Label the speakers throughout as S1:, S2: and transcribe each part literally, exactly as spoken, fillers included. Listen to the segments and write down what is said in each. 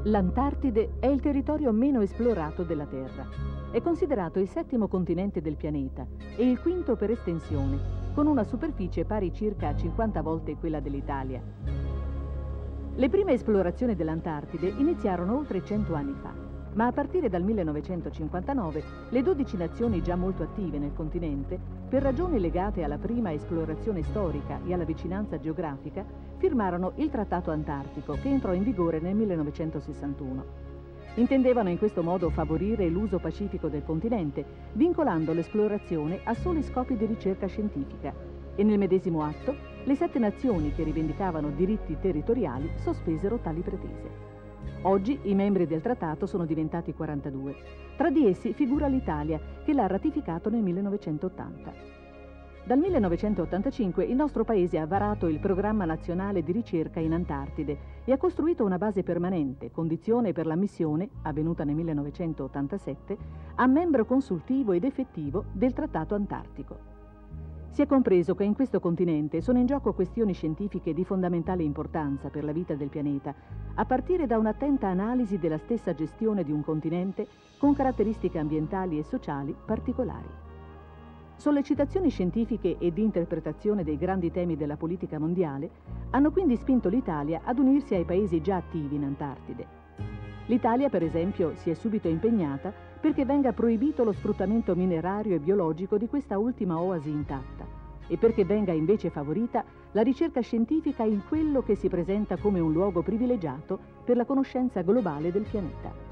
S1: L'Antartide è il territorio meno esplorato della Terra. È considerato il settimo continente del pianeta e il quinto per estensione, con una superficie pari circa a cinquanta volte quella dell'Italia. Le prime esplorazioni dell'Antartide iniziarono oltre cento anni fa, ma a partire dal millenovecentocinquantanove le dodici nazioni già molto attive nel continente, per ragioni legate alla prima esplorazione storica e alla vicinanza geografica, firmarono il Trattato Antartico, che entrò in vigore nel millenovecentosessantuno. Intendevano in questo modo favorire l'uso pacifico del continente, vincolando l'esplorazione a soli scopi di ricerca scientifica, e nel medesimo atto le sette nazioni che rivendicavano diritti territoriali sospesero tali pretese. Oggi i membri del trattato sono diventati quarantadue. Tra di essi figura l'Italia, che l'ha ratificato nel millenovecentottanta. Dal millenovecentottantacinque il nostro paese ha varato il Programma Nazionale di Ricerca in Antartide e ha costruito una base permanente, condizione per l'ammissione, avvenuta nel millenovecentottantasette, a membro consultivo ed effettivo del Trattato Antartico. Si è compreso che in questo continente sono in gioco questioni scientifiche di fondamentale importanza per la vita del pianeta, a partire da un'attenta analisi della stessa gestione di un continente con caratteristiche ambientali e sociali particolari. Sollecitazioni scientifiche e di interpretazione dei grandi temi della politica mondiale hanno quindi spinto l'Italia ad unirsi ai paesi già attivi in Antartide. L'Italia, per esempio, si è subito impegnata perché venga proibito lo sfruttamento minerario e biologico di questa ultima oasi intatta e perché venga invece favorita la ricerca scientifica in quello che si presenta come un luogo privilegiato per la conoscenza globale del pianeta.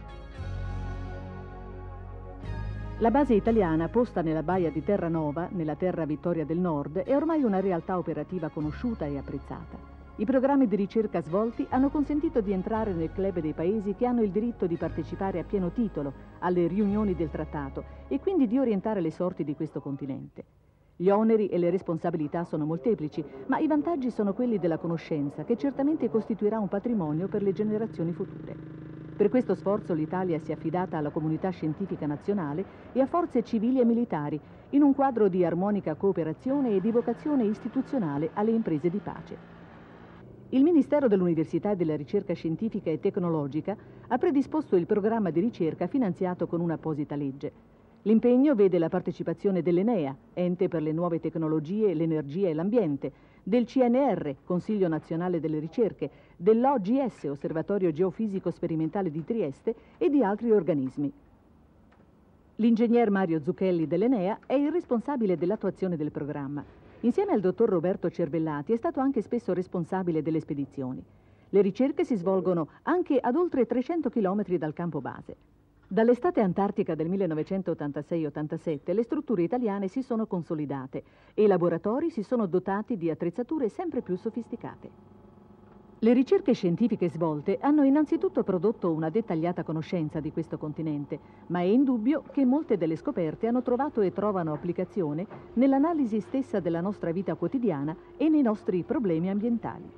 S1: La base italiana, posta nella baia di Terranova, nella terra Vittoria del Nord, è ormai una realtà operativa conosciuta e apprezzata. I programmi di ricerca svolti hanno consentito di entrare nel club dei paesi che hanno il diritto di partecipare a pieno titolo alle riunioni del trattato e quindi di orientare le sorti di questo continente. Gli oneri e le responsabilità sono molteplici, ma i vantaggi sono quelli della conoscenza, che certamente costituirà un patrimonio per le generazioni future. Per questo sforzo l'Italia si è affidata alla comunità scientifica nazionale e a forze civili e militari, in un quadro di armonica cooperazione e di vocazione istituzionale alle imprese di pace. Il Ministero dell'Università e della Ricerca Scientifica e Tecnologica ha predisposto il programma di ricerca finanziato con un'apposita legge. L'impegno vede la partecipazione dell'Enea, Ente per le Nuove Tecnologie, l'Energia e l'Ambiente, del C N R, Consiglio Nazionale delle Ricerche, dell'O G S, Osservatorio Geofisico Sperimentale di Trieste, e di altri organismi. L'ingegner Mario Zucchelli dell'Enea è il responsabile dell'attuazione del programma. Insieme al dottor Roberto Cervellati è stato anche spesso responsabile delle spedizioni. Le ricerche si svolgono anche ad oltre trecento chilometri dal campo base. Dall'estate antartica del millenovecentottantasei ottantasette le strutture italiane si sono consolidate e i laboratori si sono dotati di attrezzature sempre più sofisticate. Le ricerche scientifiche svolte hanno innanzitutto prodotto una dettagliata conoscenza di questo continente, ma è indubbio che molte delle scoperte hanno trovato e trovano applicazione nell'analisi stessa della nostra vita quotidiana e nei nostri problemi ambientali.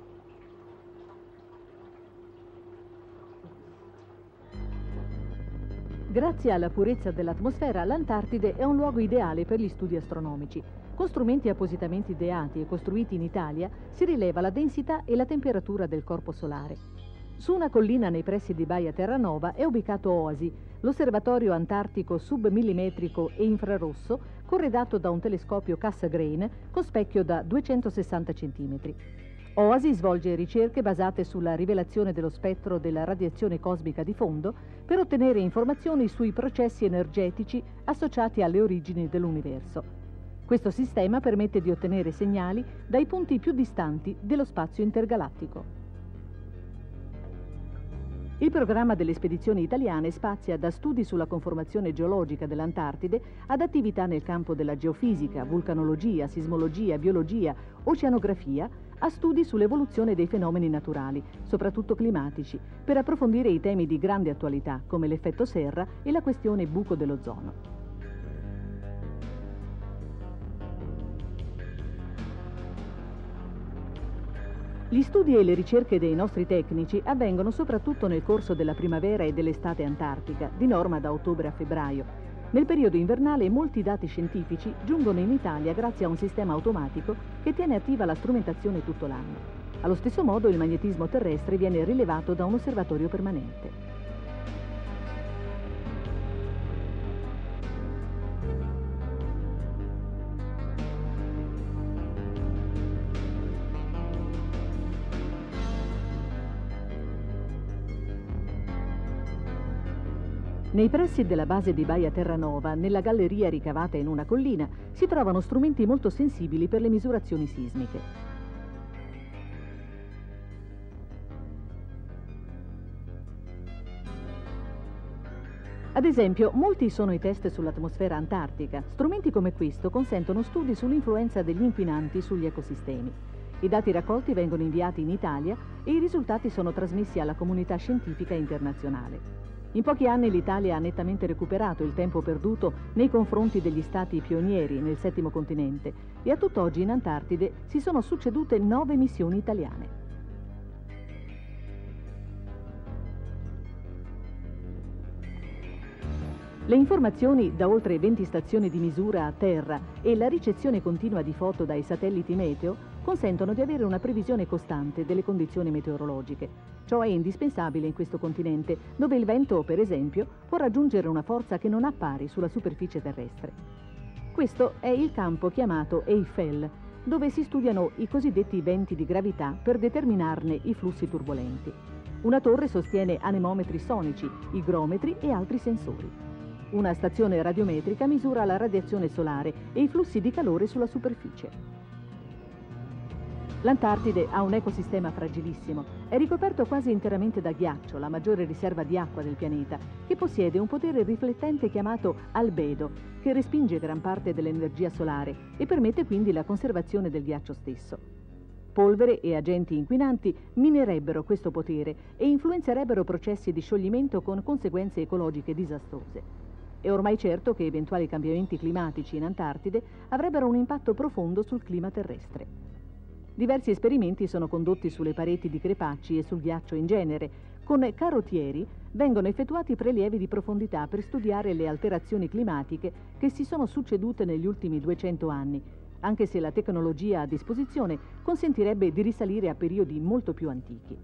S1: Grazie alla purezza dell'atmosfera, l'Antartide è un luogo ideale per gli studi astronomici. Con strumenti appositamente ideati e costruiti in Italia si rileva la densità e la temperatura del corpo solare. Su una collina nei pressi di Baia Terranova è ubicato OASI, l'osservatorio antartico submillimetrico e infrarosso, corredato da un telescopio Cassegrain con specchio da duecentosessanta centimetri. OASI svolge ricerche basate sulla rivelazione dello spettro della radiazione cosmica di fondo per ottenere informazioni sui processi energetici associati alle origini dell'universo. Questo sistema permette di ottenere segnali dai punti più distanti dello spazio intergalattico. Il programma delle spedizioni italiane spazia da studi sulla conformazione geologica dell'Antartide ad attività nel campo della geofisica, vulcanologia, sismologia, biologia, oceanografia, a studi sull'evoluzione dei fenomeni naturali, soprattutto climatici, per approfondire i temi di grande attualità come l'effetto serra e la questione buco dell'ozono. Gli studi e le ricerche dei nostri tecnici avvengono soprattutto nel corso della primavera e dell'estate antartica, di norma da ottobre a febbraio. Nel periodo invernale molti dati scientifici giungono in Italia grazie a un sistema automatico che tiene attiva la strumentazione tutto l'anno. Allo stesso modo il magnetismo terrestre viene rilevato da un osservatorio permanente. Nei pressi della base di Baia Terranova, nella galleria ricavata in una collina, si trovano strumenti molto sensibili per le misurazioni sismiche. Ad esempio, molti sono i test sull'atmosfera antartica. Strumenti come questo consentono studi sull'influenza degli inquinanti sugli ecosistemi. I dati raccolti vengono inviati in Italia e i risultati sono trasmessi alla comunità scientifica internazionale. In pochi anni l'Italia ha nettamente recuperato il tempo perduto nei confronti degli stati pionieri nel settimo continente e a tutt'oggi in Antartide si sono succedute nove missioni italiane. Le informazioni da oltre venti stazioni di misura a terra e la ricezione continua di foto dai satelliti meteo consentono di avere una previsione costante delle condizioni meteorologiche. Ciò è indispensabile in questo continente, dove il vento, per esempio, può raggiungere una forza che non ha pari sulla superficie terrestre. Questo è il campo chiamato Eiffel, dove si studiano i cosiddetti venti di gravità per determinarne i flussi turbolenti. Una torre sostiene anemometri sonici, igrometri e altri sensori. Una stazione radiometrica misura la radiazione solare e i flussi di calore sulla superficie. L'Antartide ha un ecosistema fragilissimo. È ricoperto quasi interamente da ghiaccio, la maggiore riserva di acqua del pianeta, che possiede un potere riflettente chiamato albedo, che respinge gran parte dell'energia solare e permette quindi la conservazione del ghiaccio stesso. Polvere e agenti inquinanti minerebbero questo potere e influenzerebbero processi di scioglimento con conseguenze ecologiche disastrose. È ormai certo che eventuali cambiamenti climatici in Antartide avrebbero un impatto profondo sul clima terrestre. Diversi esperimenti sono condotti sulle pareti di crepacci e sul ghiaccio in genere. Con carottieri vengono effettuati prelievi di profondità per studiare le alterazioni climatiche che si sono succedute negli ultimi duecento anni, anche se la tecnologia a disposizione consentirebbe di risalire a periodi molto più antichi.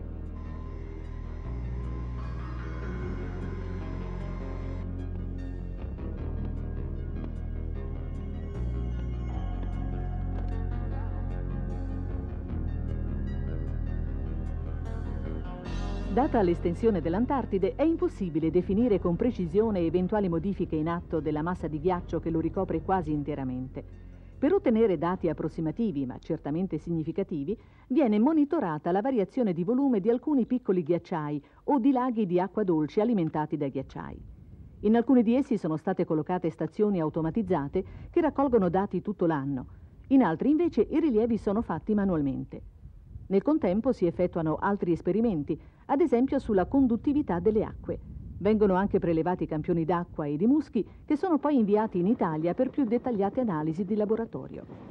S1: Data l'estensione dell'Antartide, è impossibile definire con precisione eventuali modifiche in atto della massa di ghiaccio che lo ricopre quasi interamente. Per ottenere dati approssimativi, ma certamente significativi, viene monitorata la variazione di volume di alcuni piccoli ghiacciai o di laghi di acqua dolce alimentati dai ghiacciai. In alcuni di essi sono state collocate stazioni automatizzate che raccolgono dati tutto l'anno. In altri invece i rilievi sono fatti manualmente. Nel contempo si effettuano altri esperimenti, ad esempio sulla conduttività delle acque. Vengono anche prelevati campioni d'acqua e di muschi che sono poi inviati in Italia per più dettagliate analisi di laboratorio.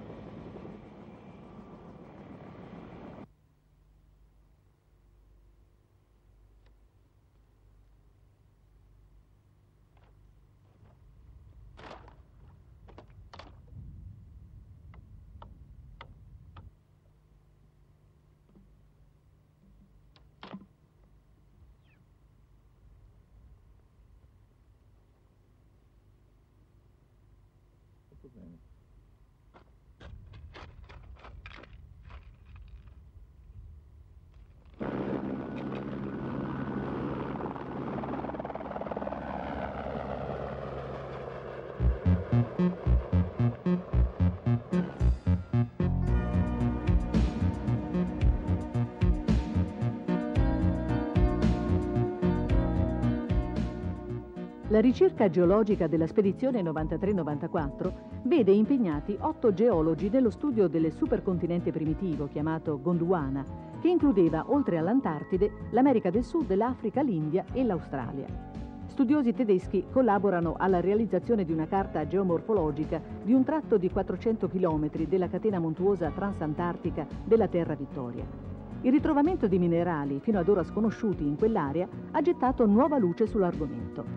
S1: La ricerca geologica della spedizione novantatré novantaquattro vede impegnati otto geologi nello studio del supercontinente primitivo chiamato Gondwana, che includeva, oltre all'Antartide, l'America del Sud, l'Africa, l'India e l'Australia. Studiosi tedeschi collaborano alla realizzazione di una carta geomorfologica di un tratto di quattrocento chilometri della catena montuosa transantartica della Terra Vittoria. Il ritrovamento di minerali fino ad ora sconosciuti in quell'area ha gettato nuova luce sull'argomento.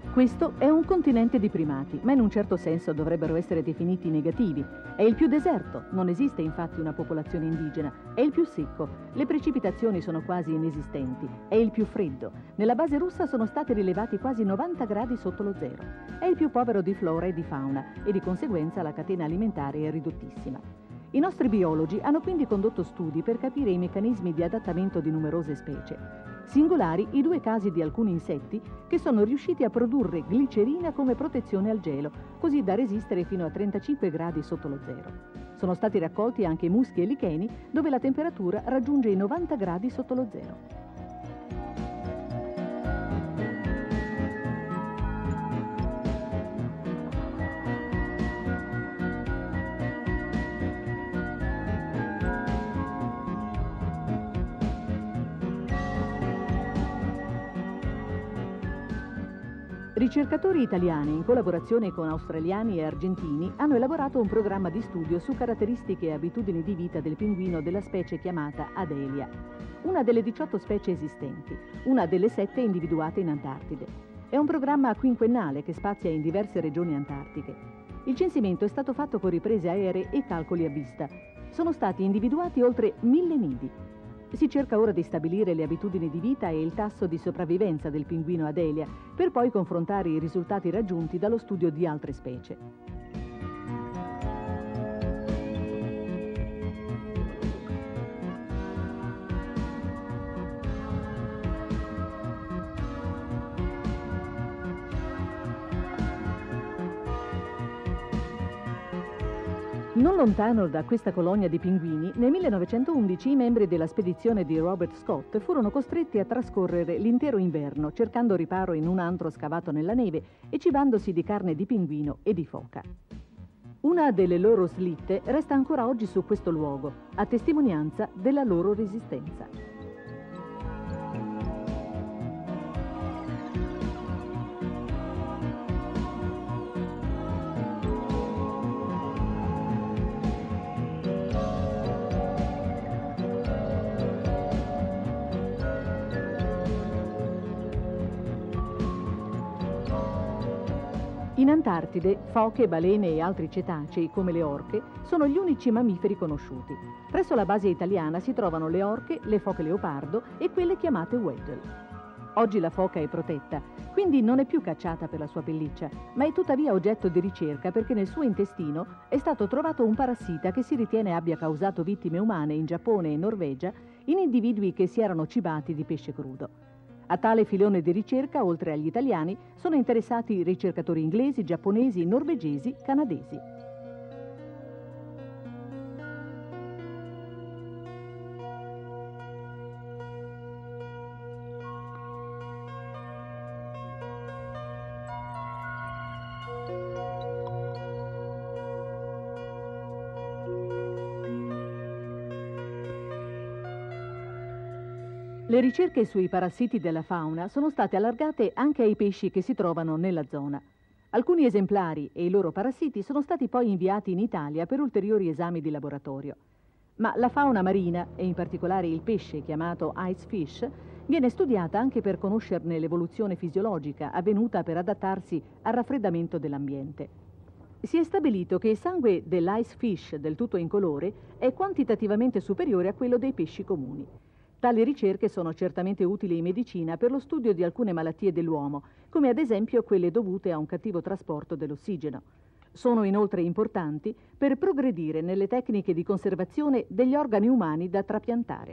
S1: Questo è un continente di primati, ma in un certo senso dovrebbero essere definiti negativi. È il più deserto, non esiste infatti una popolazione indigena. È il più secco, le precipitazioni sono quasi inesistenti. È il più freddo, nella base russa sono stati rilevati quasi novanta gradi sotto lo zero. È il più povero di flora e di fauna e di conseguenza la catena alimentare è ridottissima. I nostri biologi hanno quindi condotto studi per capire i meccanismi di adattamento di numerose specie. Singolari i due casi di alcuni insetti che sono riusciti a produrre glicerina come protezione al gelo, così da resistere fino a trentacinque gradi sotto lo zero. Sono stati raccolti anche muschi e licheni, dove la temperatura raggiunge i novanta gradi sotto lo zero. Ricercatori italiani, in collaborazione con australiani e argentini, hanno elaborato un programma di studio su caratteristiche e abitudini di vita del pinguino della specie chiamata Adelia, una delle diciotto specie esistenti, una delle sette individuate in Antartide. È un programma quinquennale che spazia in diverse regioni antartiche. Il censimento è stato fatto con riprese aeree e calcoli a vista. Sono stati individuati oltre mille nidi. Si cerca ora di stabilire le abitudini di vita e il tasso di sopravvivenza del pinguino Adelia, per poi confrontare i risultati raggiunti dallo studio di altre specie. Non lontano da questa colonia di pinguini, nel millenovecentoundici i membri della spedizione di Robert Scott furono costretti a trascorrere l'intero inverno cercando riparo in un antro scavato nella neve e cibandosi di carne di pinguino e di foca. Una delle loro slitte resta ancora oggi su questo luogo, a testimonianza della loro resistenza. In Antartide, foche, balene e altri cetacei, come le orche, sono gli unici mammiferi conosciuti. Presso la base italiana si trovano le orche, le foche leopardo e quelle chiamate Weddell. Oggi la foca è protetta, quindi non è più cacciata per la sua pelliccia, ma è tuttavia oggetto di ricerca perché nel suo intestino è stato trovato un parassita che si ritiene abbia causato vittime umane in Giappone e Norvegia in individui che si erano cibati di pesce crudo. A tale filone di ricerca, oltre agli italiani, sono interessati ricercatori inglesi, giapponesi, norvegesi, canadesi. Le ricerche sui parassiti della fauna sono state allargate anche ai pesci che si trovano nella zona. Alcuni esemplari e i loro parassiti sono stati poi inviati in Italia per ulteriori esami di laboratorio. Ma la fauna marina, e in particolare il pesce chiamato ice fish, viene studiata anche per conoscerne l'evoluzione fisiologica avvenuta per adattarsi al raffreddamento dell'ambiente. Si è stabilito che il sangue dell'ice fish, del tutto incolore, è quantitativamente superiore a quello dei pesci comuni. Tali ricerche sono certamente utili in medicina per lo studio di alcune malattie dell'uomo, come ad esempio quelle dovute a un cattivo trasporto dell'ossigeno. Sono inoltre importanti per progredire nelle tecniche di conservazione degli organi umani da trapiantare.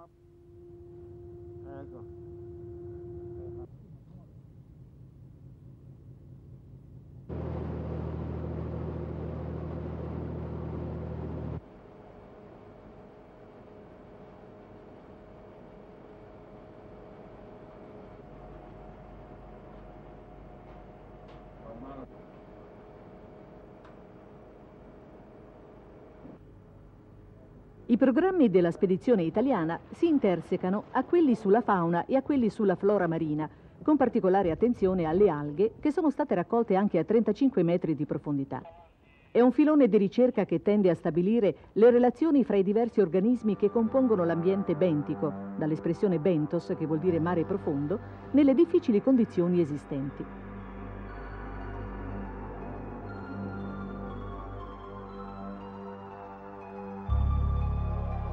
S1: I programmi della spedizione italiana si intersecano a quelli sulla fauna e a quelli sulla flora marina, con particolare attenzione alle alghe che sono state raccolte anche a trentacinque metri di profondità. È un filone di ricerca che tende a stabilire le relazioni fra i diversi organismi che compongono l'ambiente bentico, dall'espressione bentos, che vuol dire mare profondo, nelle difficili condizioni esistenti.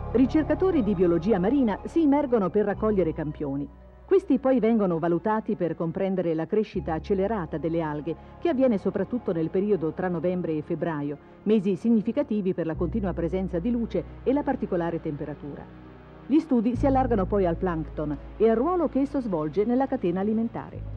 S1: Ricercatori di biologia marina si immergono per raccogliere campioni. Questi poi vengono valutati per comprendere la crescita accelerata delle alghe, che avviene soprattutto nel periodo tra novembre e febbraio, mesi significativi per la continua presenza di luce e la particolare temperatura. Gli studi si allargano poi al plancton e al ruolo che esso svolge nella catena alimentare.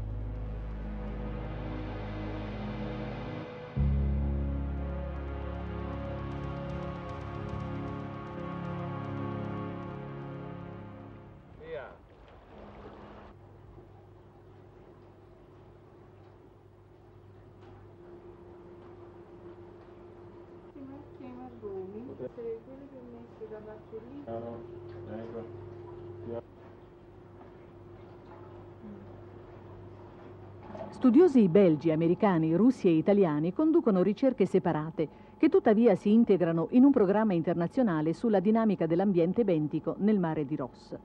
S1: Studiosi belgi, americani, russi e italiani conducono ricerche separate, che tuttavia si integrano in un programma internazionale sulla dinamica dell'ambiente bentico nel mare di Ross.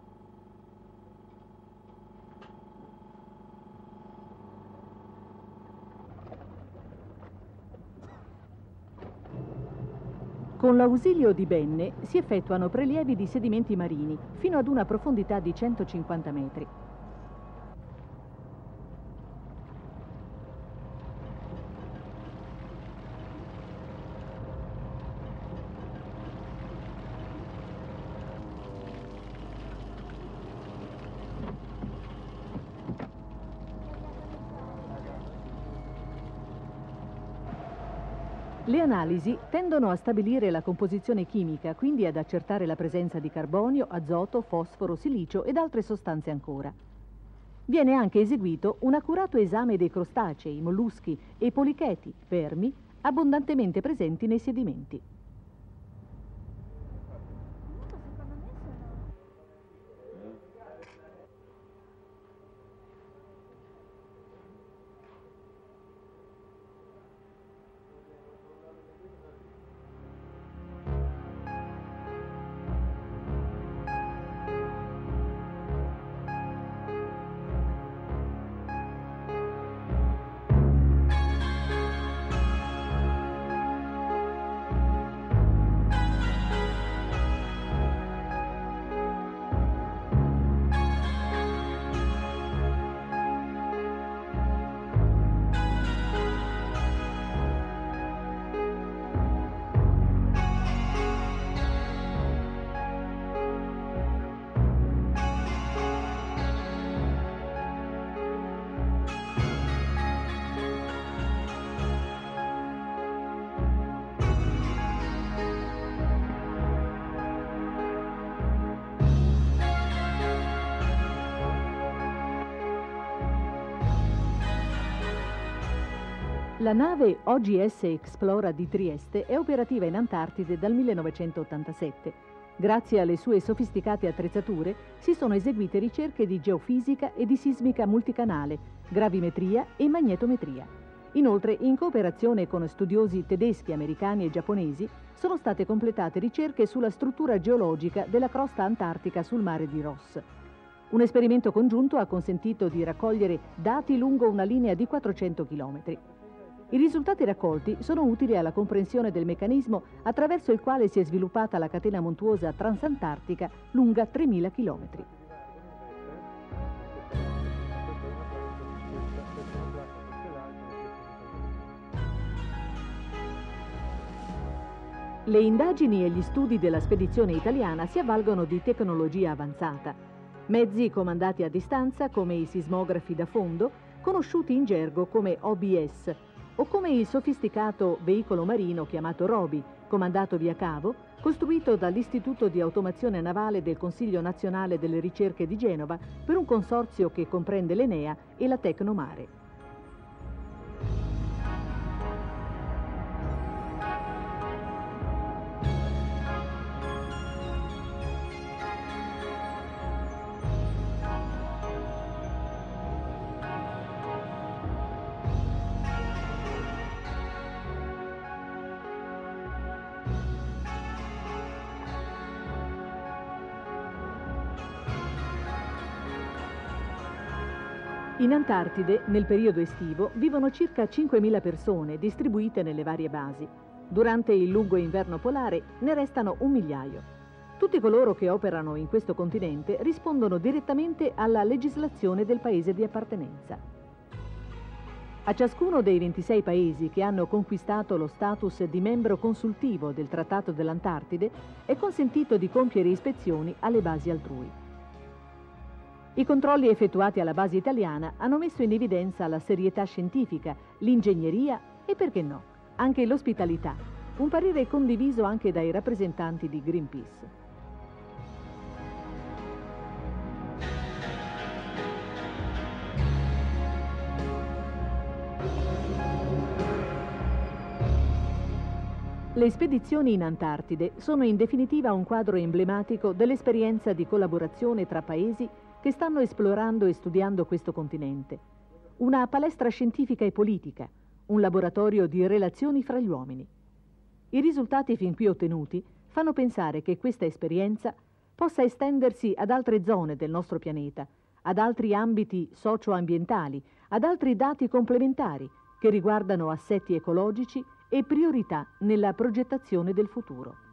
S1: Con l'ausilio di Benne si effettuano prelievi di sedimenti marini fino ad una profondità di centocinquanta metri. Le analisi tendono a stabilire la composizione chimica, quindi ad accertare la presenza di carbonio, azoto, fosforo, silicio ed altre sostanze ancora. Viene anche eseguito un accurato esame dei crostacei, molluschi e policheti, vermi, abbondantemente presenti nei sedimenti. La nave O G S Explora di Trieste è operativa in Antartide dal millenovecentottantasette. Grazie alle sue sofisticate attrezzature si sono eseguite ricerche di geofisica e di sismica multicanale, gravimetria e magnetometria. Inoltre, in cooperazione con studiosi tedeschi, americani e giapponesi, sono state completate ricerche sulla struttura geologica della crosta antartica sul mare di Ross. Un esperimento congiunto ha consentito di raccogliere dati lungo una linea di quattrocento chilometri. I risultati raccolti sono utili alla comprensione del meccanismo attraverso il quale si è sviluppata la catena montuosa transantartica lunga tremila chilometri. Le indagini e gli studi della spedizione italiana si avvalgono di tecnologia avanzata. Mezzi comandati a distanza, come i sismografi da fondo, conosciuti in gergo come O B S, o come il sofisticato veicolo marino chiamato Robi, comandato via cavo, costruito dall'Istituto di Automazione Navale del Consiglio Nazionale delle Ricerche di Genova per un consorzio che comprende l'Enea e la Tecnomare. In Antartide, nel periodo estivo, vivono circa cinquemila persone distribuite nelle varie basi. Durante il lungo inverno polare ne restano un migliaio. Tutti coloro che operano in questo continente rispondono direttamente alla legislazione del paese di appartenenza. A ciascuno dei ventisei paesi che hanno conquistato lo status di membro consultivo del Trattato dell'Antartide è consentito di compiere ispezioni alle basi altrui. I controlli effettuati alla base italiana hanno messo in evidenza la serietà scientifica, l'ingegneria e, perché no, anche l'ospitalità, un parere condiviso anche dai rappresentanti di Greenpeace. Le spedizioni in Antartide sono in definitiva un quadro emblematico dell'esperienza di collaborazione tra paesi che stanno esplorando e studiando questo continente. Una palestra scientifica e politica, un laboratorio di relazioni fra gli uomini. I risultati fin qui ottenuti fanno pensare che questa esperienza possa estendersi ad altre zone del nostro pianeta, ad altri ambiti socio-ambientali, ad altri dati complementari che riguardano assetti ecologici e priorità nella progettazione del futuro.